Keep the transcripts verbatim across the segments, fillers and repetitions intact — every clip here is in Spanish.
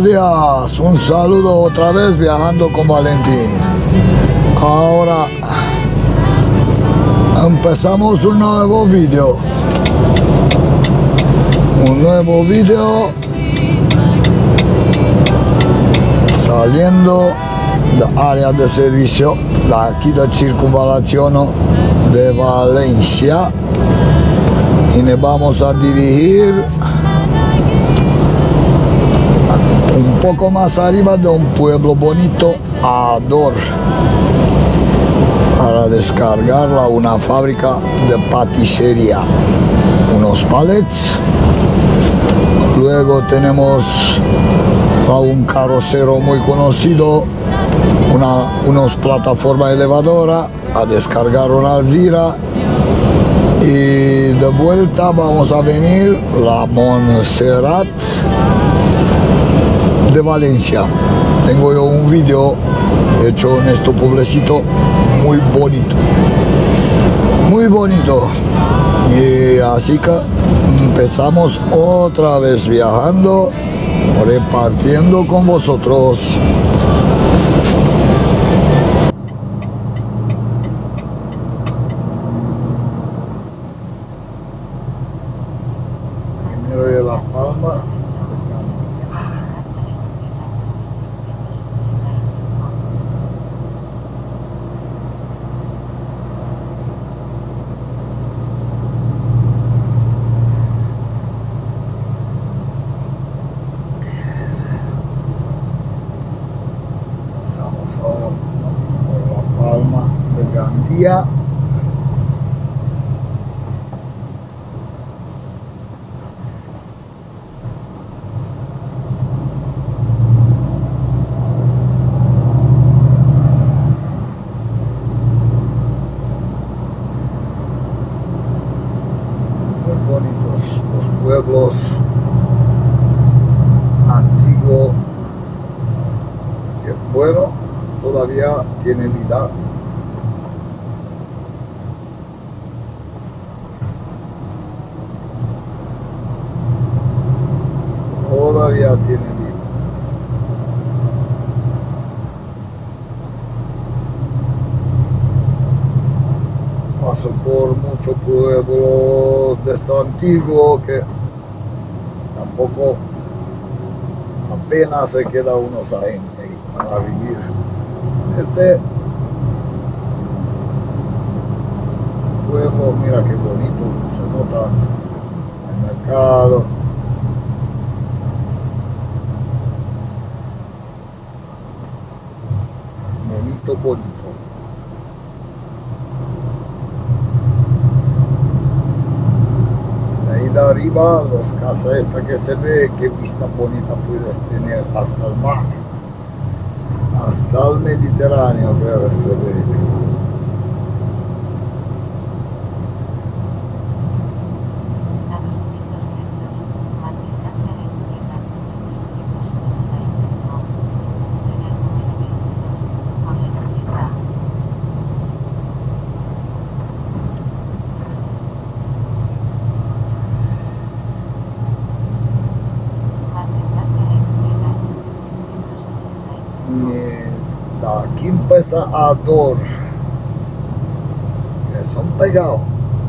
días, un saludo otra vez viajando con Valentín. Ahora empezamos un nuevo video. Un nuevo video saliendo del área de servicio de aquí de circunvalación de Valencia y nos vamos a dirigir un poco más arriba de un pueblo bonito, Ador, para descargarla a una fábrica de patisería, unos palets. Luego tenemos a un carrocero muy conocido, una unos plataforma elevadora, a descargar una Alzira. Y de vuelta vamos a venir la Montserrat de Valencia. Tengo yo un video hecho en este pueblecito muy bonito, muy bonito. Y así que empezamos otra vez viajando, repartiendo con vosotros. Primero de La Palma. Gandía. Muy bonitos los pueblos antiguos, que bueno, todavía tiene vida. Todavía tiene vida. Paso por muchos pueblos de esto antiguo que tampoco apenas se queda unos ahí para vivir. Este pueblo, mira qué bonito, se nota el mercado. Bonito. De ahí de arriba, las casas esta que se ve, qué vista bonita puedes tener hasta el mar, hasta el Mediterráneo, pero se ve. Aquí empieza Ador, que son pegados.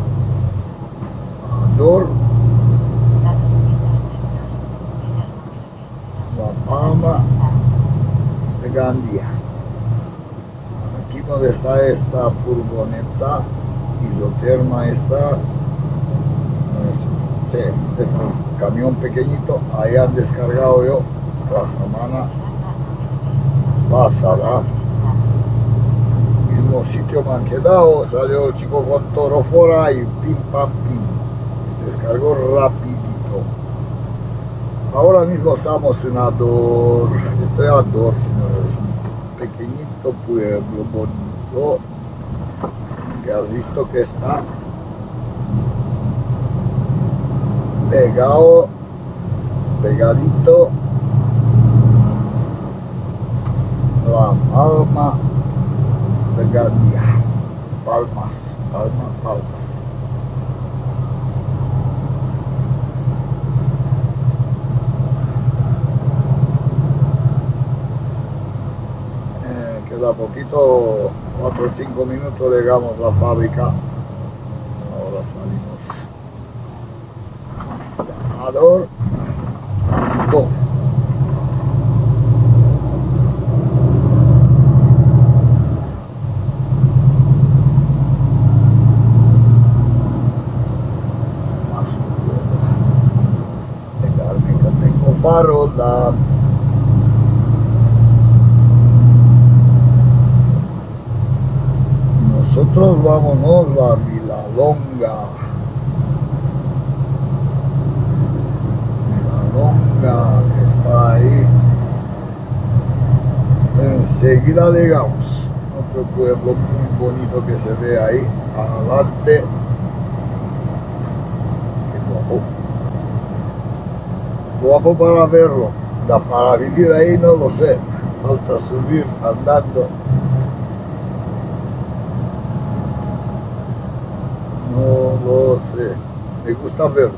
Ador, La Palma de Gandía. Aquí donde está esta furgoneta isoterma, esta, sí, este camión pequeñito, ahí han descargado yo la semana pasada. Mismo sitio me han quedado, salió el chico con toro fuera y pim pam pim, descargó rapidito. Ahora mismo estamos en Ador, estoy en Ador, señores, un pequeñito pueblo bonito que has visto que está pegado, pegadito La Palma de Gandía, Palmas, Palma, Palmas. queda poquito, cuatro o cinco minutos llegamos a la fábrica. Ahora salimos. Llamador. Dos. Farola. Nosotros vámonos a Villalonga. Villalonga que está ahí. Enseguida llegamos. Otro pueblo muy bonito que se ve ahí adelante. Qué guapo. Guapo para verlo, para vivir ahí no lo sé, falta subir andando. No lo sé, me gusta verlo.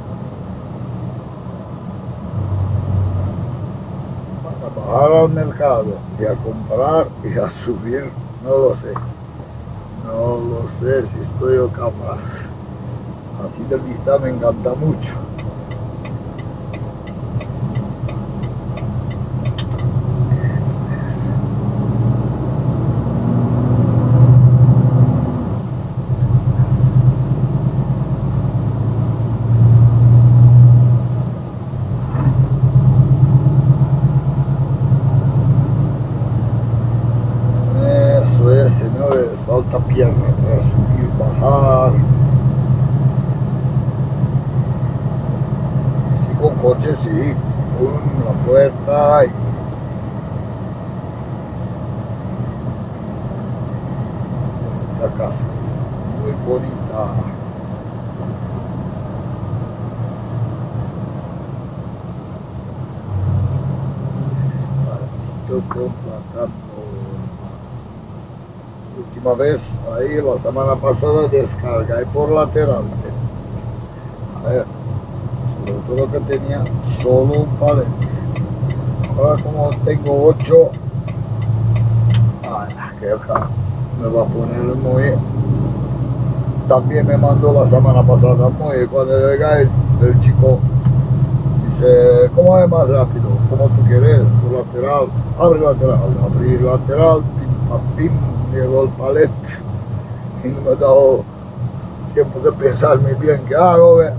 Para bajar al mercado y a comprar y a subir, no lo sé. No lo sé si estoy yo capaz. Así de vista me encanta mucho. Señores, falta pierna para subir, bajar. Si con coche, sí, con la puerta y la casa, muy bonita. Despacito con plátano. Última vez ahí la semana pasada descargué por lateral, a ver, sobre todo que tenía solo un palet. Ahora como tengo ocho, ay, que acá me va a poner el muelle. También me mandó la semana pasada muelle. Cuando llega el, el chico dice, ¿cómo es más rápido? Como tú quieres, por lateral, abre lateral, abrir lateral, pim pam pim. Llegó el palet y no me ha dado tiempo de pensar muy bien qué hago. ¿Ve?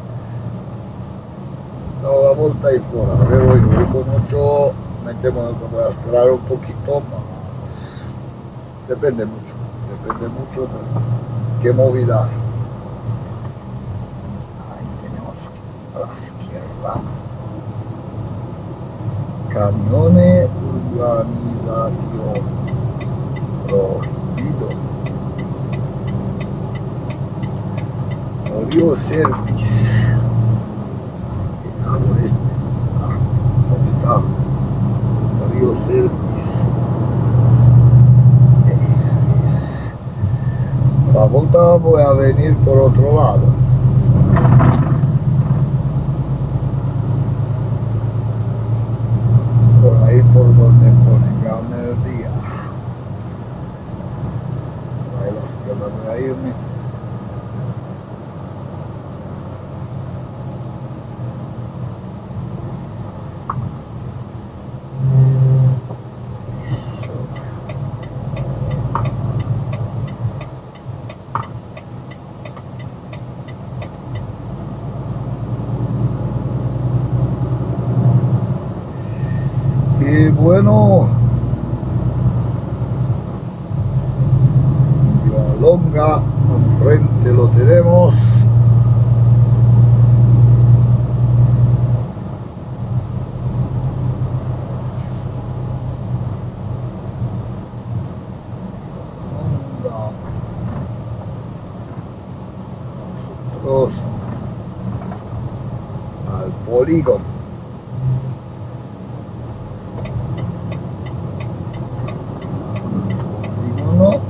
No, la vuelta y fuera. A ver, hoy voy con ocho, me temo que voy a esperar un poquito más. Depende mucho, depende mucho de qué movida. Ahí tenemos a la izquierda. Camiones Urbanización. Prohibido. Río Service. ¿Qué hago este? Ah, ¿dónde está? Río Service. Eso es. La vuelta voy a venir por otro lado. Por ahí por donde ponen ganadería. Que me voy a irme. Eso. Y bueno, Longa, enfrente lo tenemos. Longa. Nosotros al polígono. Polígono.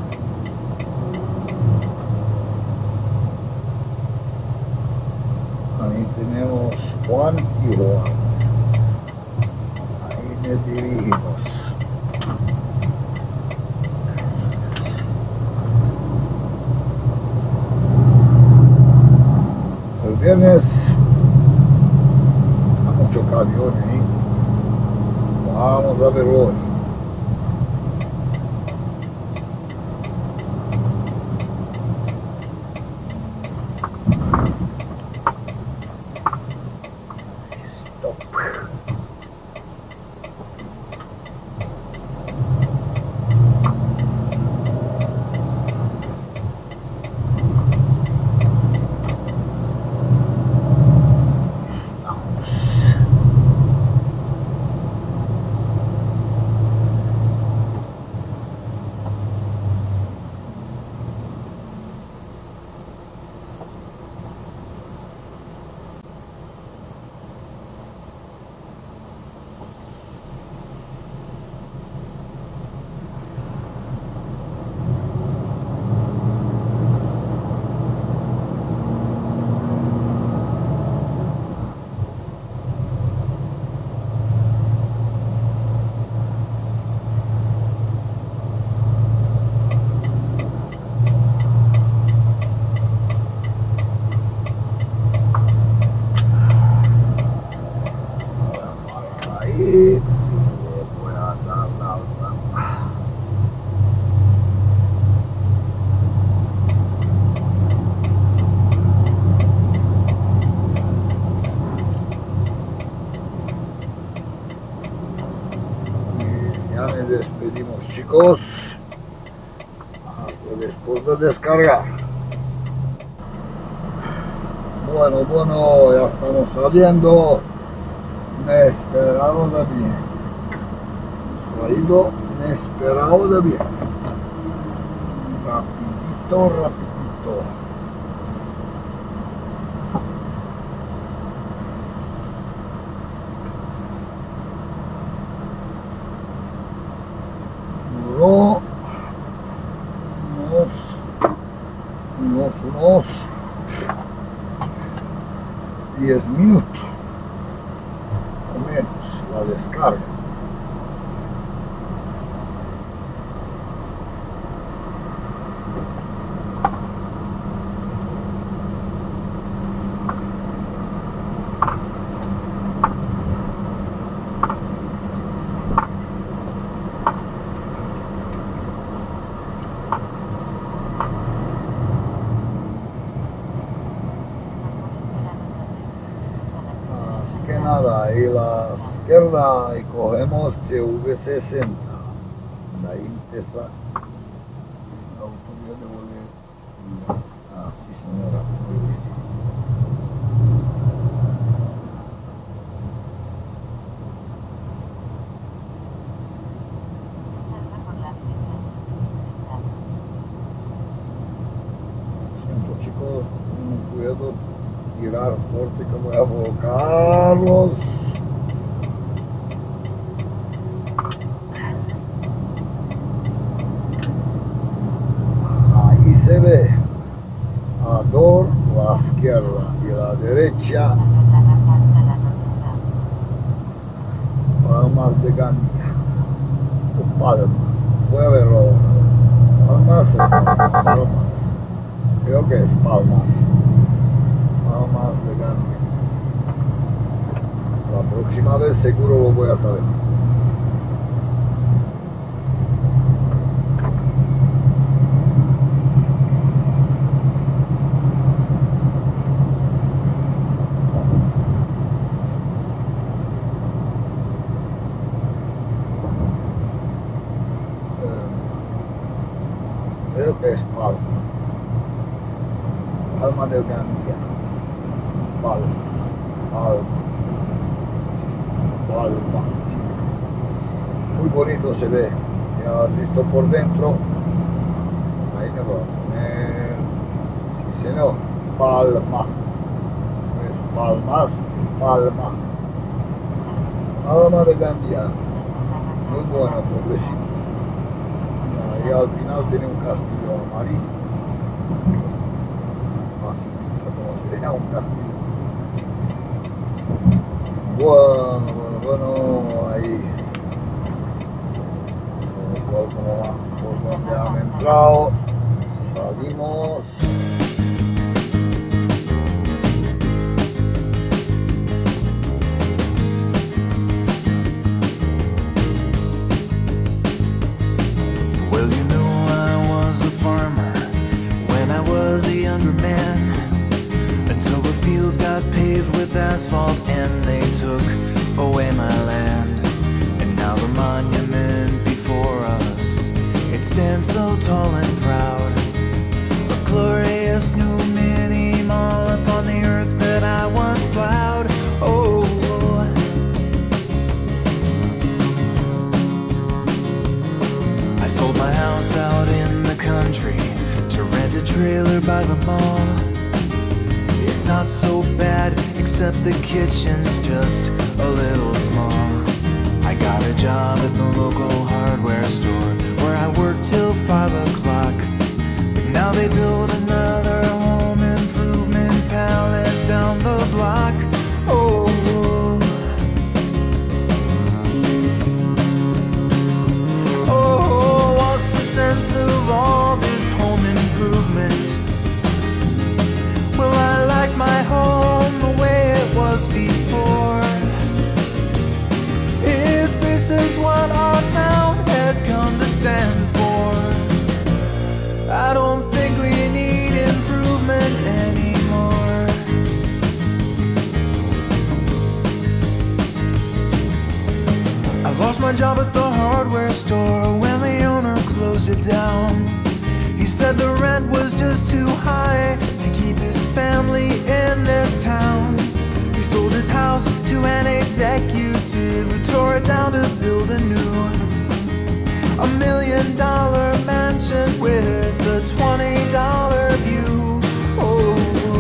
Ahí tenemos Juan y Juan. Ahí me dirigimos. viernes. Hay mucho camión, ¿eh? Vamos a verlo hoy. Ahí voy a dar la otra. Y ya me despedimos, chicos, hasta después de descargar. Bueno, bueno, ya estamos saliendo. Inesperado de bien. Salido inesperado de bien. Rapidito, rapidito. Duró unos, unos, unos diez minutos. Menos la descarga. Nada, y la izquierda y cogemos C V sesenta. Ahí empieza la autovía de volver. Ah, sí señora, muy bien. Siento, chicos, no puedo tirar fuerte que voy a volcarlos. Ahí se ve Ador, la izquierda y la derecha, Palmas de Gandía o Palma. Voy a verlo ahora. Palmas o Palmas, creo que es Palmas. Palmas de Gandía. La próxima vez seguro lo voy a saber. Creo que es Palma. Palma de Gandía. Palmas. Palma. Palma. Sí. Muy bonito se ve. Ya listo por dentro. Ahí me voy a poner. Sí, señor. Palma. No es Palmas. Palma. Palma de Gandía. Muy bueno, pobrecito. Y al final tiene un castillo amarillo. Así como sería un castillo. Bueno, bueno, bueno, ahí. Por donde han entrado. Salimos. asphalt and they took away my land. And now the monument before us, it stands so tall and proud, a glorious new mini mall upon the earth that I once plowed. Oh, I sold my house out in the country to rent a trailer by the mall. It's not so bad, except the kitchen's just a little small. I got a job at the local hardware store where I work till five o'clock. But now they build another home improvement palace down the block. Oh, oh, what's the sense of all this home improvement? Well, I like my home the way it was before. If this is what our town has come to stand for, I don't think we need improvement anymore. I lost my job at the hardware store when the owner closed it down. He said the rent was just too high to keep his family in this town. He sold his house to an executive who tore it down to build a new, a million dollar mansion with a twenty dollar view. Oh,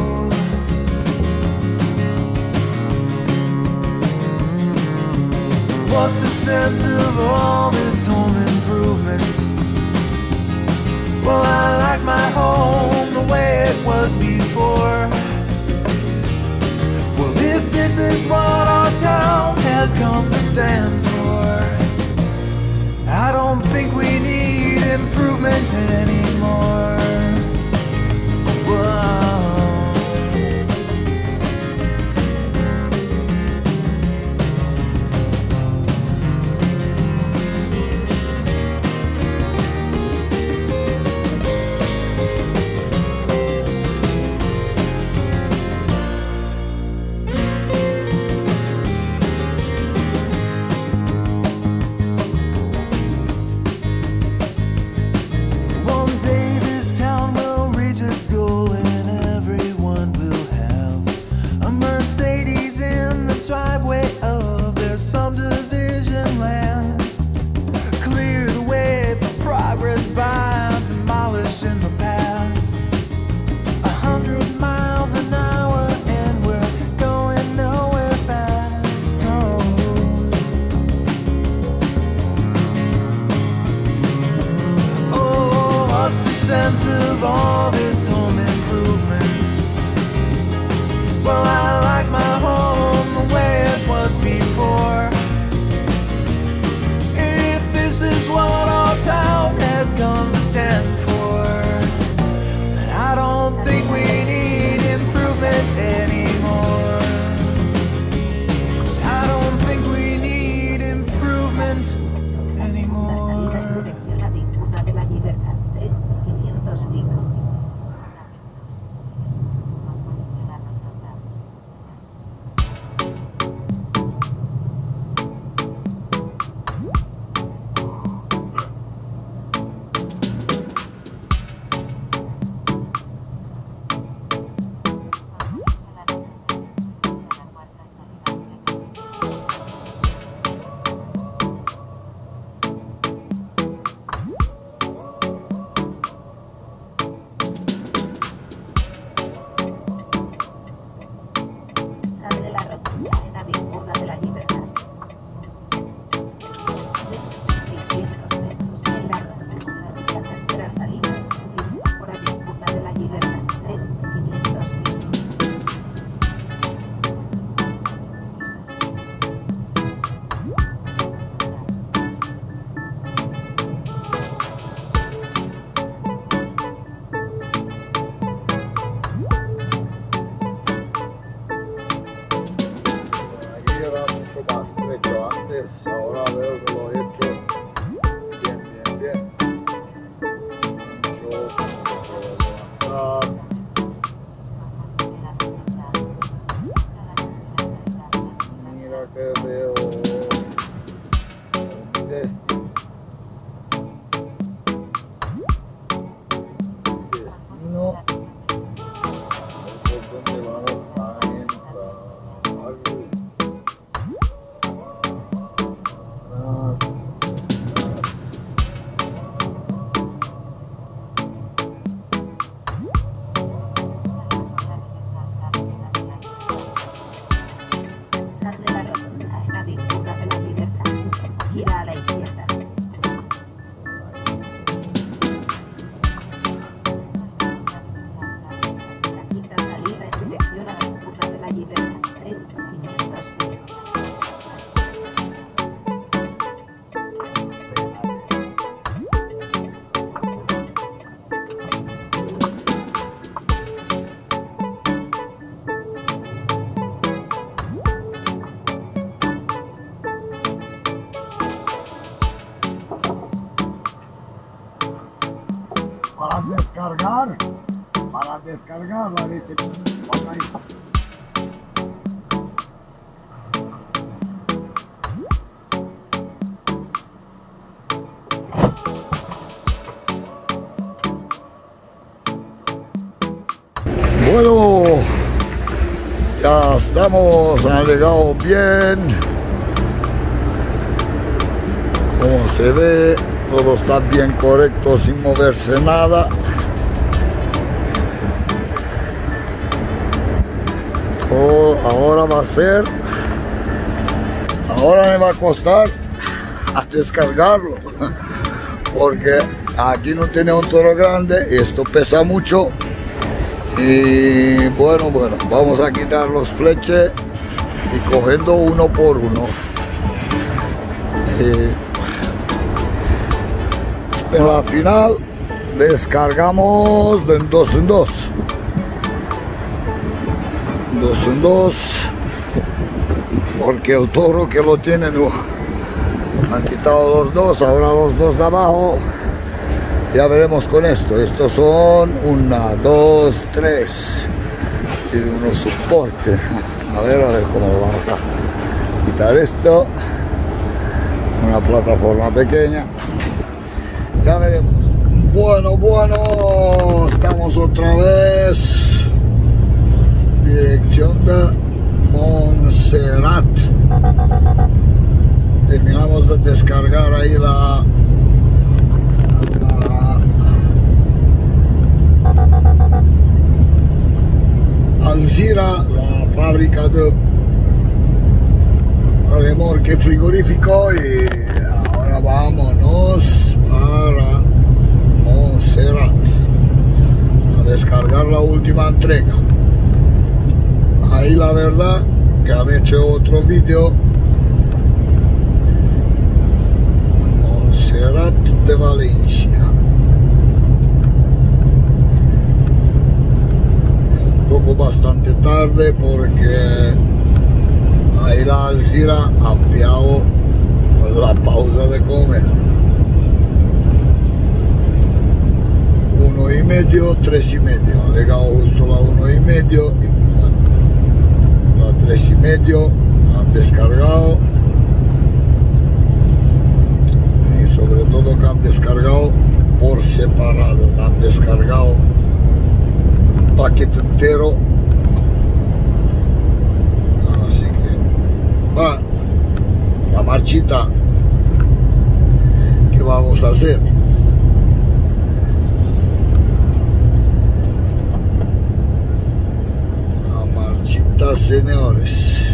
what's the sense of all this home improvement? Well, I like my home the way it was before. Well, if this is what our town has come to stand for, I don't think we need improvement anymore. Whoa. Sense of all this home improvements. Well, I like my home the way it was before. If this is what our town has come to stand for, then I don't think we need improvement anymore. I don't think we need improvement anymore. para descargar, para descargar la leche. Bueno, ya estamos, han llegado bien. Como se ve, todo está bien correcto, sin moverse nada. Todo ahora va a ser, ahora me va a costar a descargarlo, porque aquí no tiene un toro grande y esto pesa mucho. Y bueno, bueno, vamos a quitar los fleches y cogiendo uno por uno. Eh, en la final descargamos de dos en dos. Dos en dos. Porque el toro que lo tiene no. Han quitado los dos, ahora los dos de abajo. Ya veremos con esto. Estos son una, dos, tres. Tiene unos soportes. A ver, a ver cómo lo vamos a quitar esto. Una plataforma pequeña. Ya veremos. Bueno, bueno. Estamos otra vez. Dirección de Montserrat. Terminamos de descargar ahí la... Alzira, la fábrica de remolque frigorífico, y ahora vámonos para Montserrat a descargar la última entrega. Ahí la verdad que han hecho otro vídeo. Montserrat de Valencia. Bastante tarde porque ahí la Alzira ha ampliado la pausa de comer. Uno y medio, tres y medio. Ha llegado justo la uno y medio y bueno, la tres y medio han descargado, y sobre todo que han descargado por separado. Han descargado paquete entero, así que va la marchita que vamos a hacer. La marchita, señores.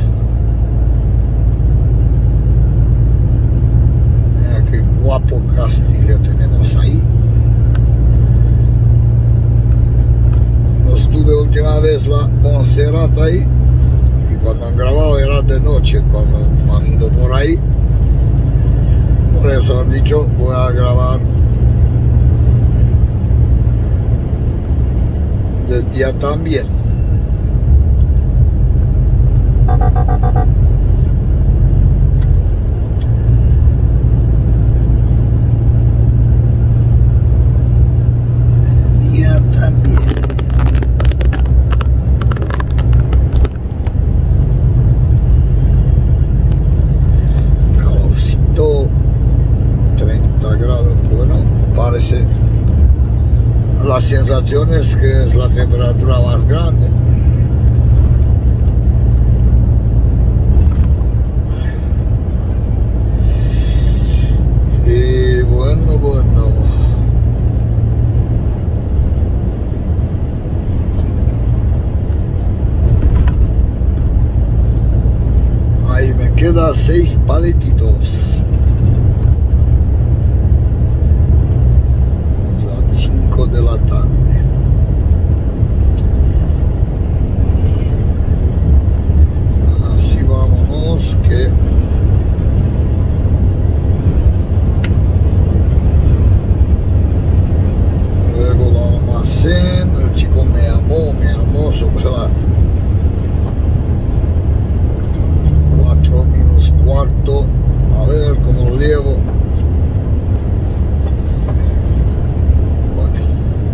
Mira qué guapo castillo tenemos ahí. Estuve última vez la Montserrat ahí, y cuando han grabado era de noche, cuando han ido por ahí. Por eso han dicho, voy a grabar de día también. De día también. La sensación es que es la temperatura más grande. Y bueno, bueno. Ahí me quedan seis paletitos. De la tarde. Así vámonos, que luego el almacén, el chico me llamó, me llamó sobre la cuatro menos cuarto, a ver cómo lo llevo.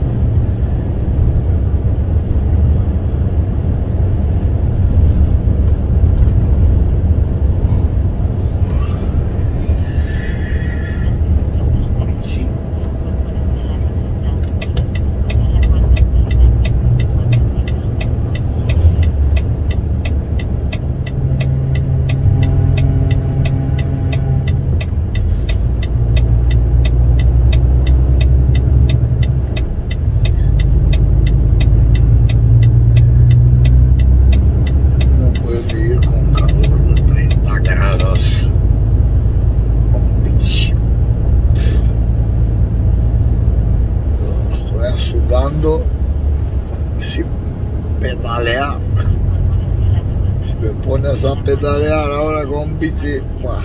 sudando sin pedalear. Si me pones a pedalear ahora con bici, ¡buah!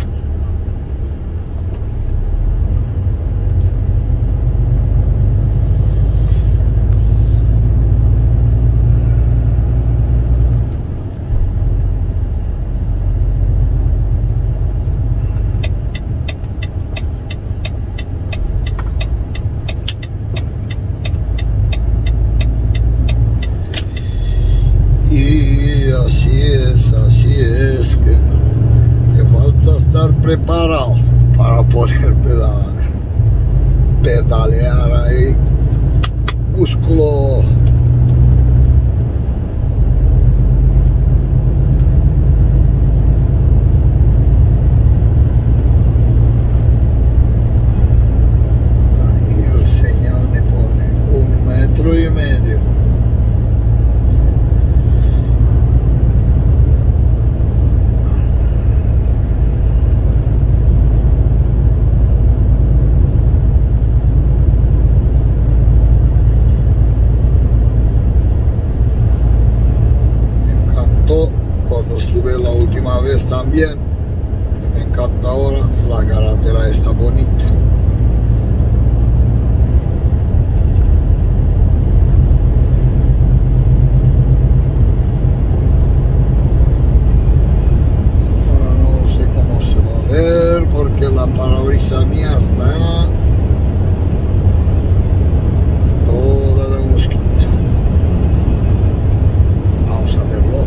Así es, así es, que te falta estar preparado para poder pedalear, pedalear ahí, músculo. Ahí el señal me pone un metro y medio. Cuando estuve la última vez también, me encanta ahora, la carretera está bonita. Ahora no sé cómo se va a ver porque la parabrisas mía está toda de mosquito. Vamos a verlo.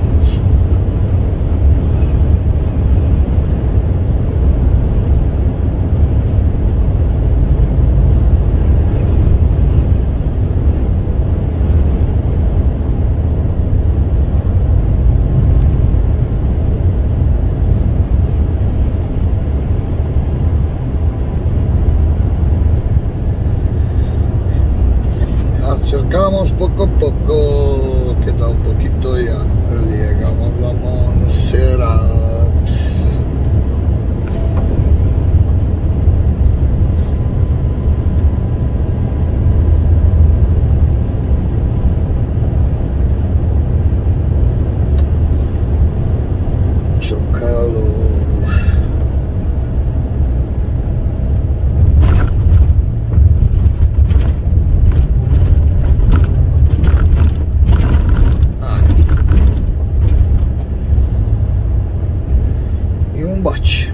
Acercamos poco a poco, queda un poquito ya, llegamos a Montserrat. Mucho calor. Bache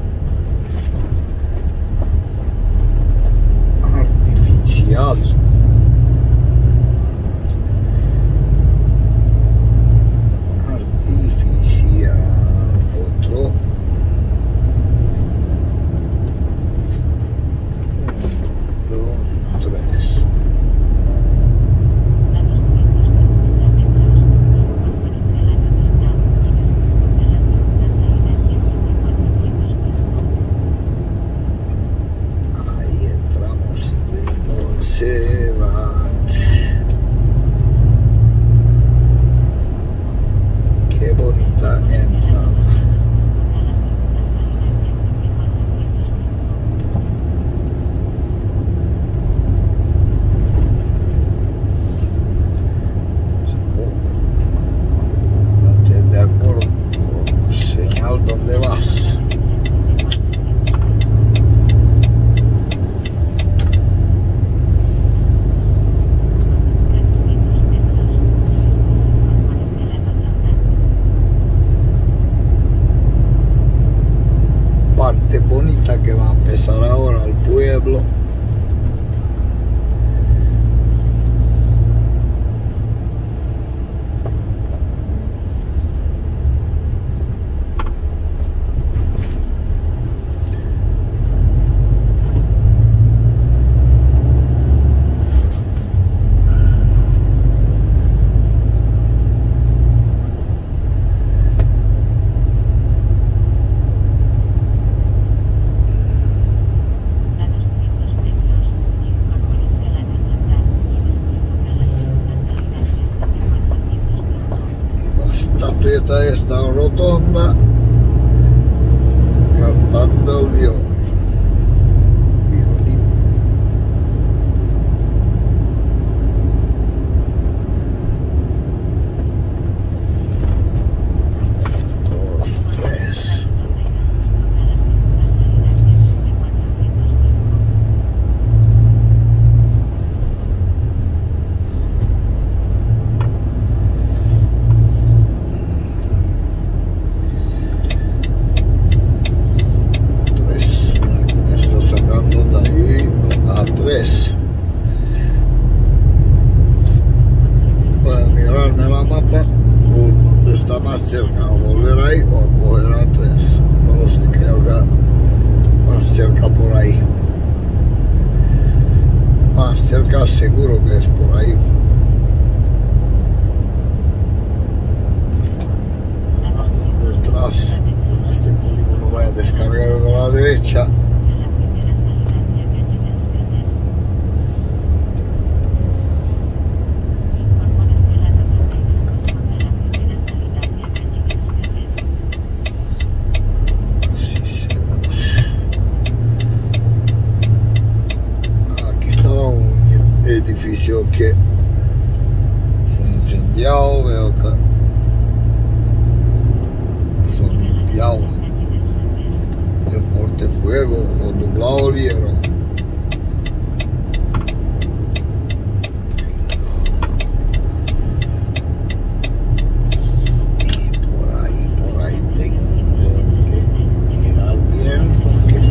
artificial. Artificial. Otro. Uno, dos, tres. Qué bonita entrada. Ponte de acuerdo con señal donde vas. Parte bonita que va a empezar ahora el pueblo. Esta rotonda cantando el violín. violín. cerca seguro que es por ahí. Ahí detrás, este polígono voy a descargar a la derecha. Edificio que se ha incendiado, veo que se ha limpiado de fuerte fuego o doblado el hierro. Y por ahí, por ahí tengo que mirar bien porque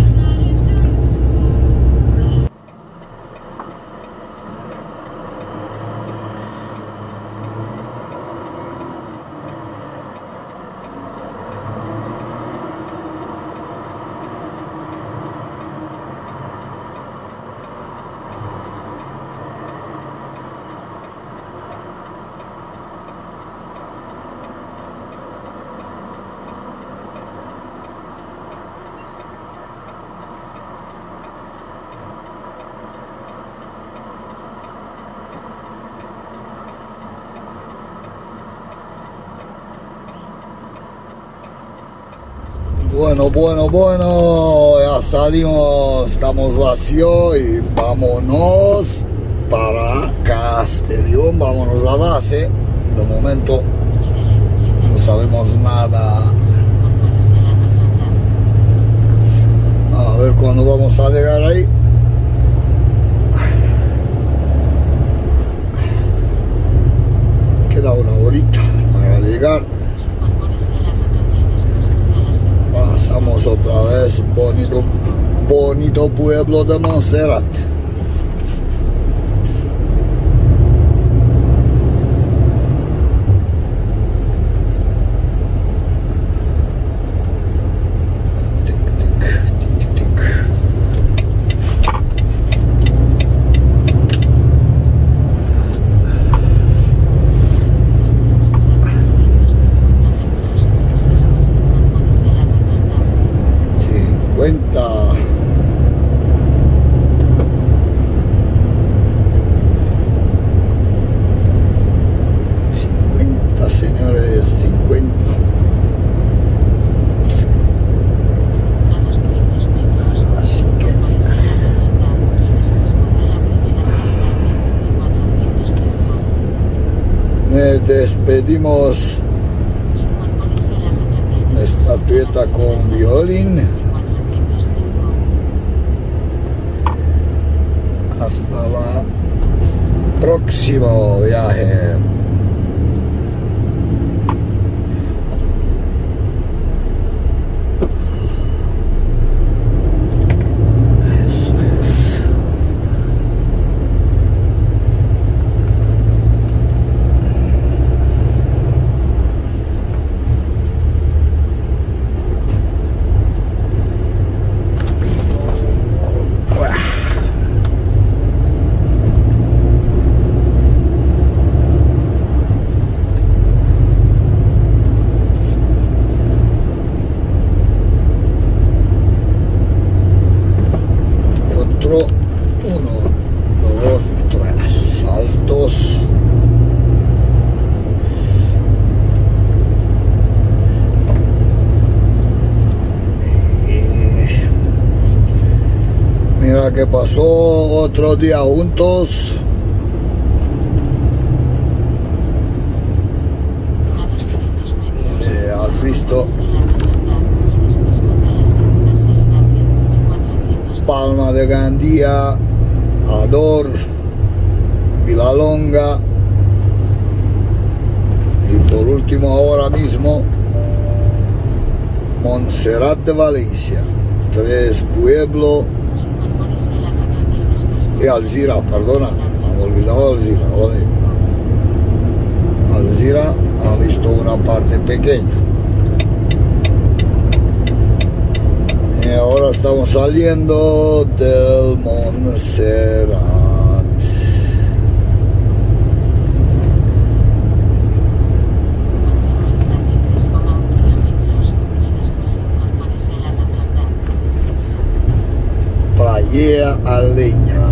Bueno, bueno, bueno, ya salimos, estamos vacíos y vámonos para Castellón, vámonos a la base. De momento no sabemos nada. A ver cuándo vamos a llegar ahí. Queda una horita para llegar. Pasamos otra vez, bonito, bonito pueblo de Montserrat. Despedimos la estatueta con violín. Hasta el próximo viaje. Que pasó otro día juntos. Eh, has visto Palma de Gandía, Ador, Villalonga y por último ahora mismo Montserrat de Valencia. Tres pueblos. Y Alzira, perdona, me he olvidado Alzira. Oye. Alzira ha visto una parte pequeña. Y ahora estamos saliendo del Montserrat. Yeah, a leña.